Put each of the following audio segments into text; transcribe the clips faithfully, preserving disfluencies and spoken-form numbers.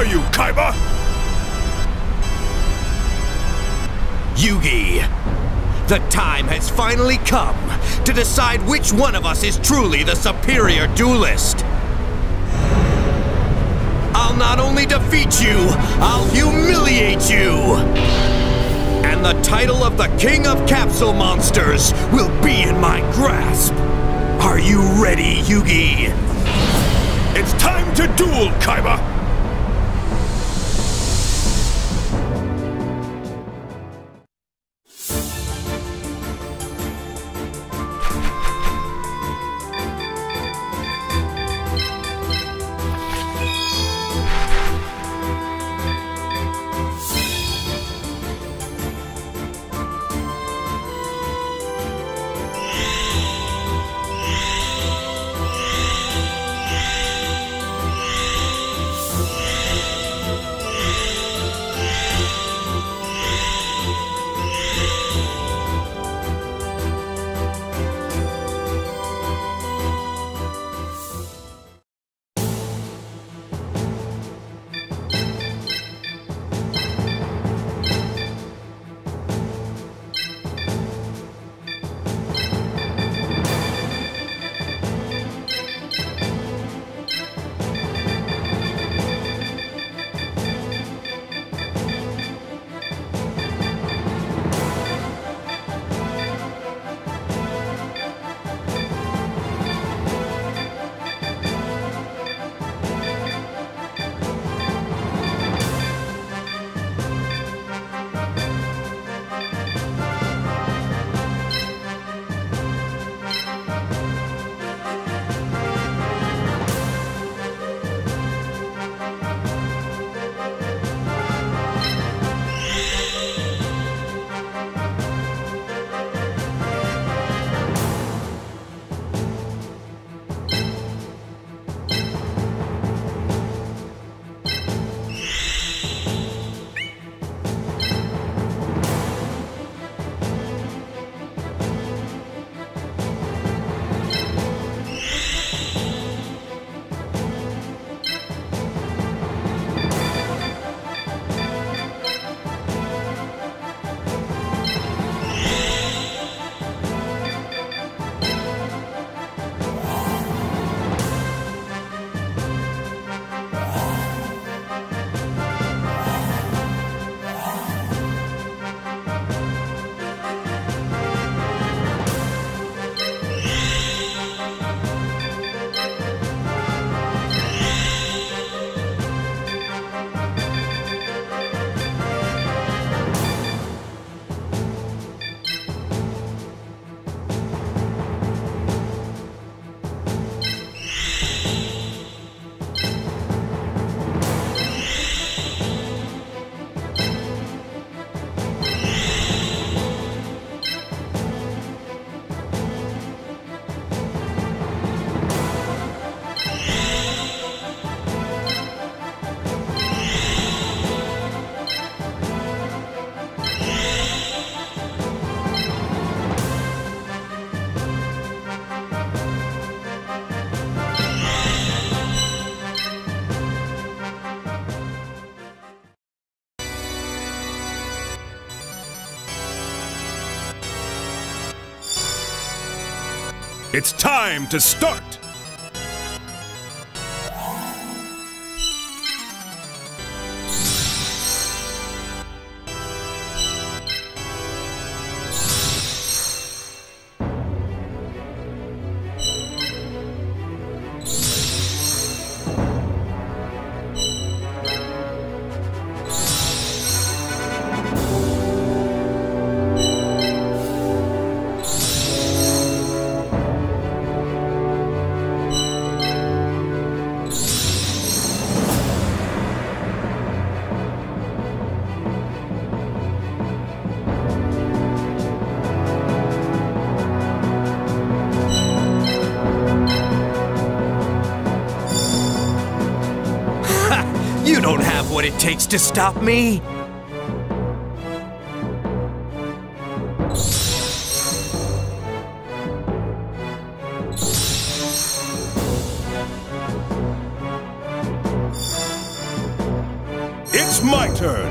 are you, Kaiba? Yugi, the time has finally come to decide which one of us is truly the superior duelist. I'll not only defeat you, I'll humiliate you! And the title of the King of Capsule Monsters will be in my grasp! Are you ready, Yugi? It's time to duel, Kaiba! It's time to start! You don't have what it takes to stop me! It's my turn!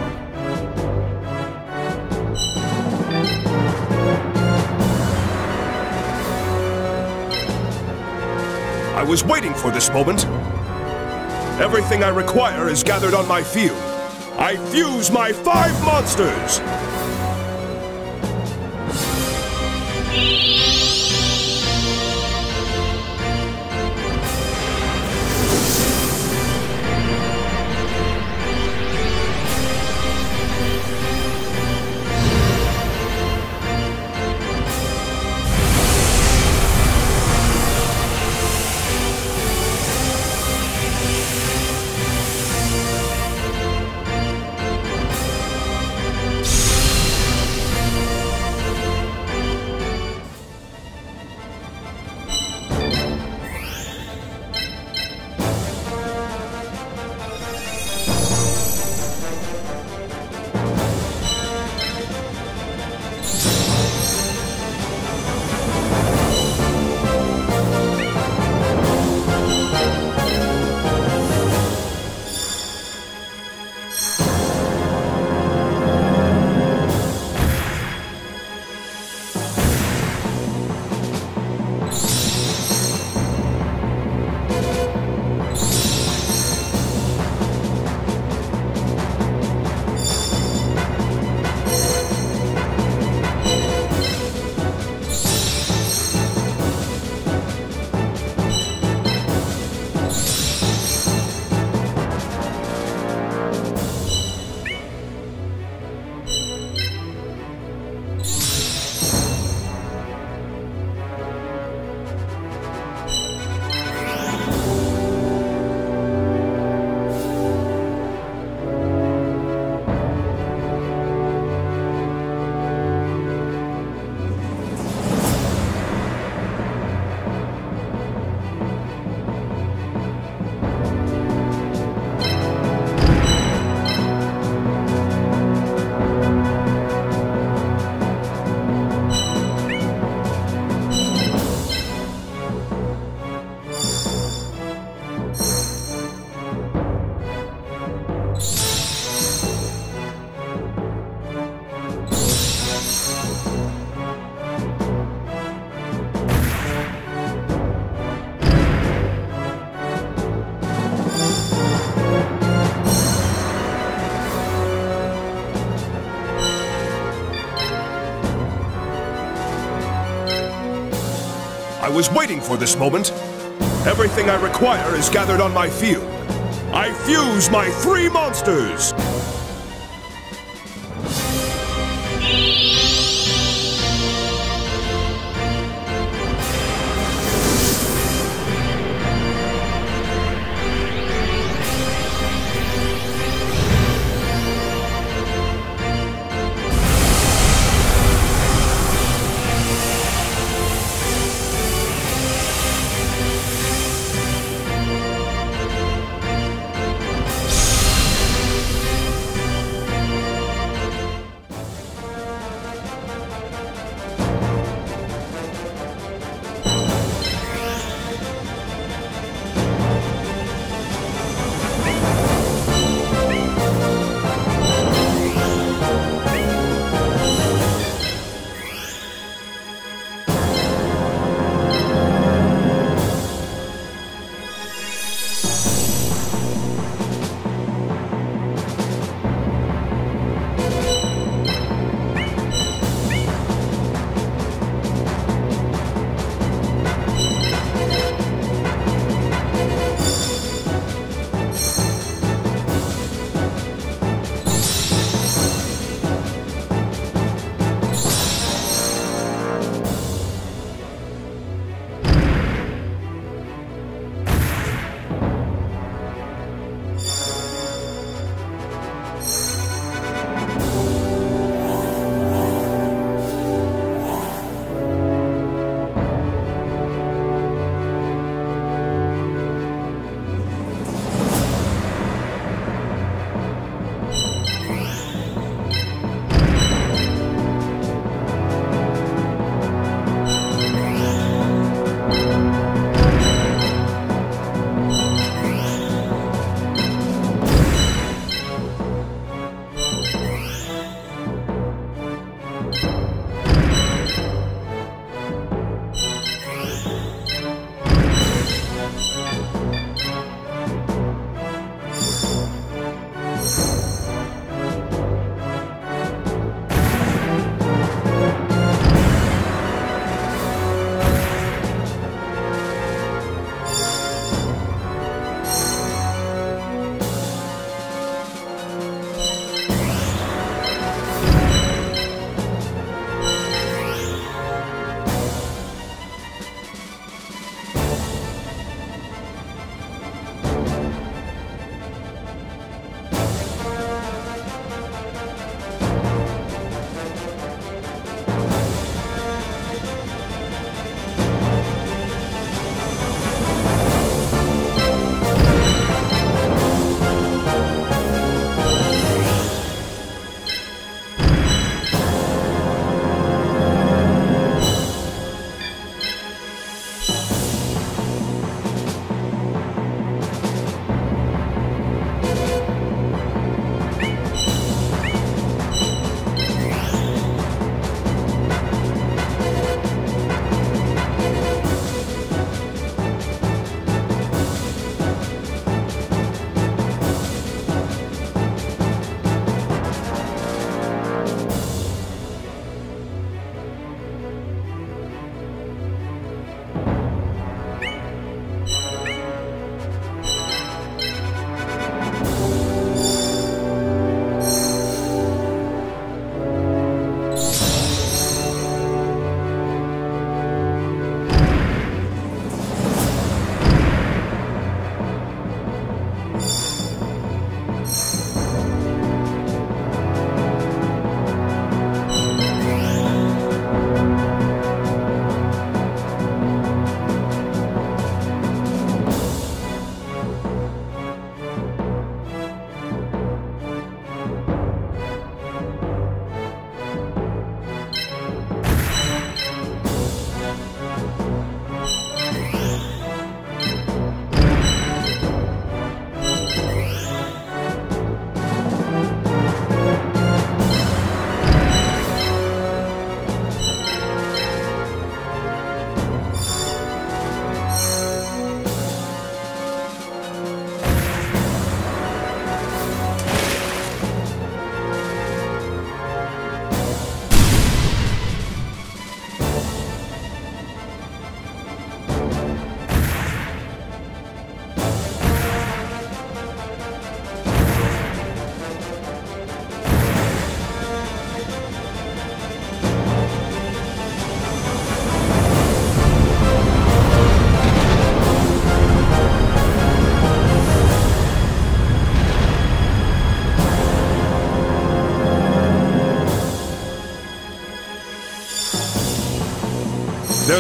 I was waiting for this moment. Everything I require is gathered on my field. I fuse my five monsters! I was waiting for this moment. Everything I require is gathered on my field. I fuse my three monsters!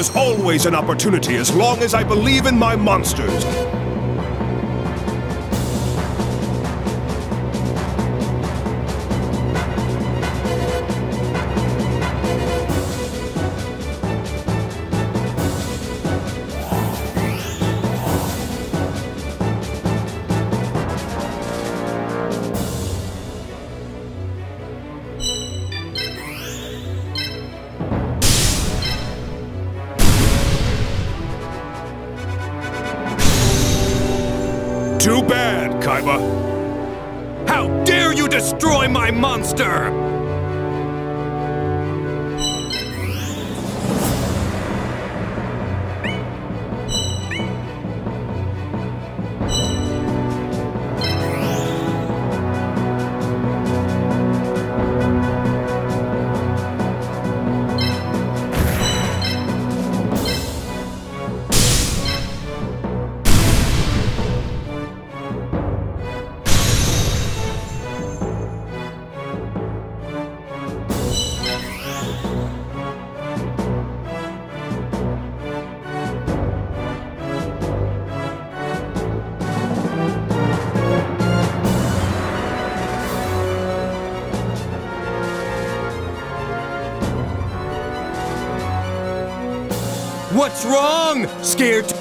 There's always an opportunity as long as I believe in my monsters. Too bad, Kaiba. How dare you destroy my monster! What's wrong? Scared?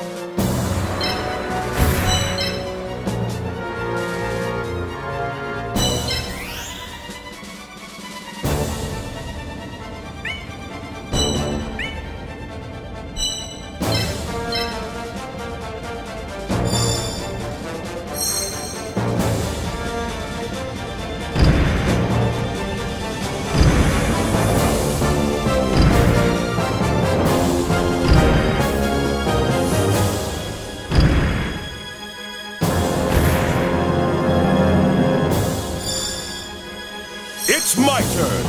It's my turn!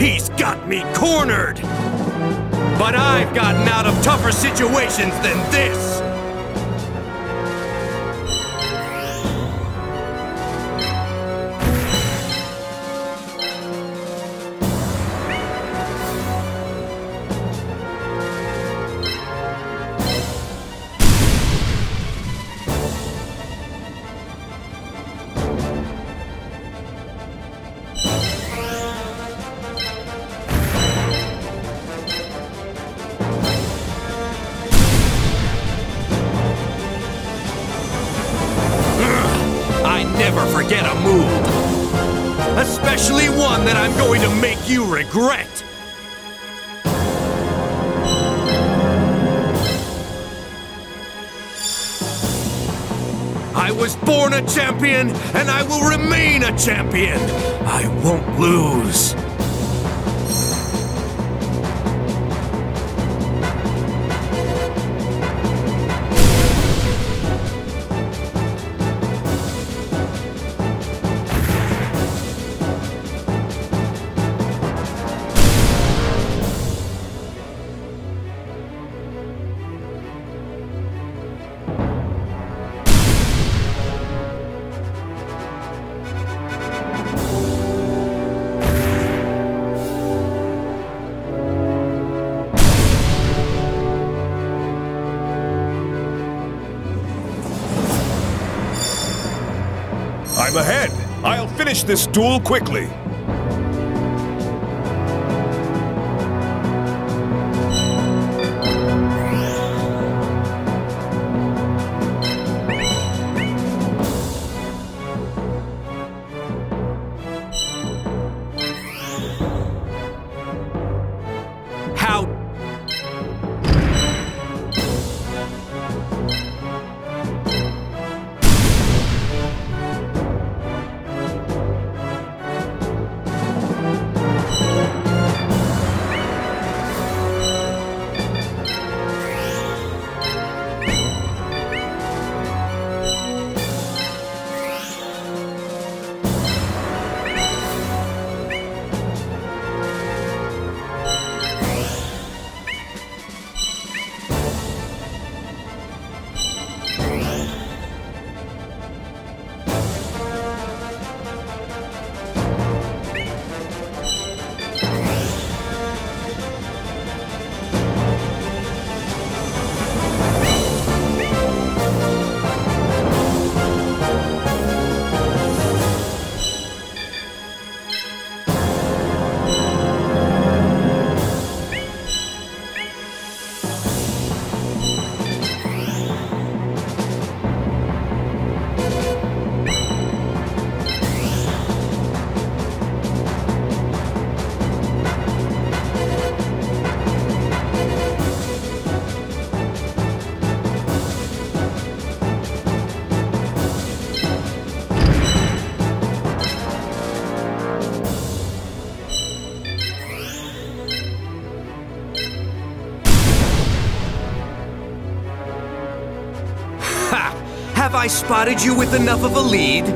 He's got me cornered! But I've gotten out of tougher situations than this! Never forget a move. Especially one that I'm going to make you regret. I was born a champion, and I will remain a champion. I won't lose. I'm ahead. I'll finish this duel quickly. How? Have I spotted you with enough of a lead?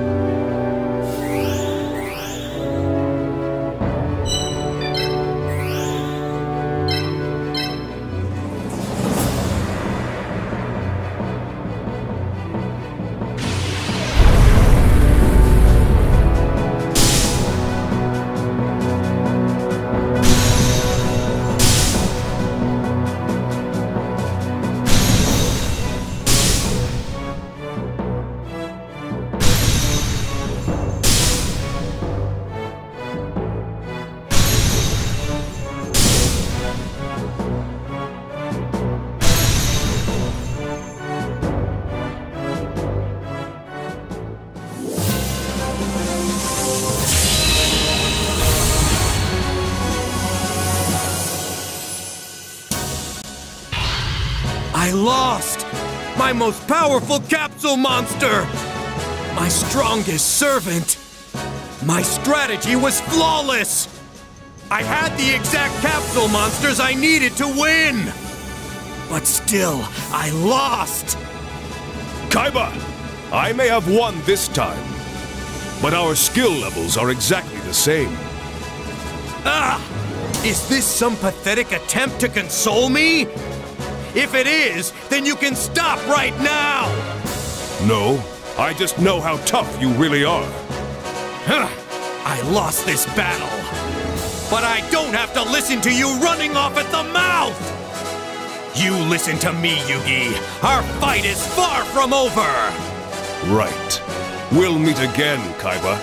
I lost! My most powerful capsule monster! My strongest servant! My strategy was flawless! I had the exact capsule monsters I needed to win! But still, I lost! Kaiba, I may have won this time, but our skill levels are exactly the same. Ah! Is this some pathetic attempt to console me? If it is, then you can stop right now! No, I just know how tough you really are. Huh. I lost this battle. But I don't have to listen to you running off at the mouth! You listen to me, Yugi. Our fight is far from over! Right. We'll meet again, Kaiba.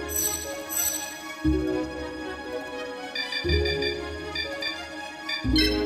You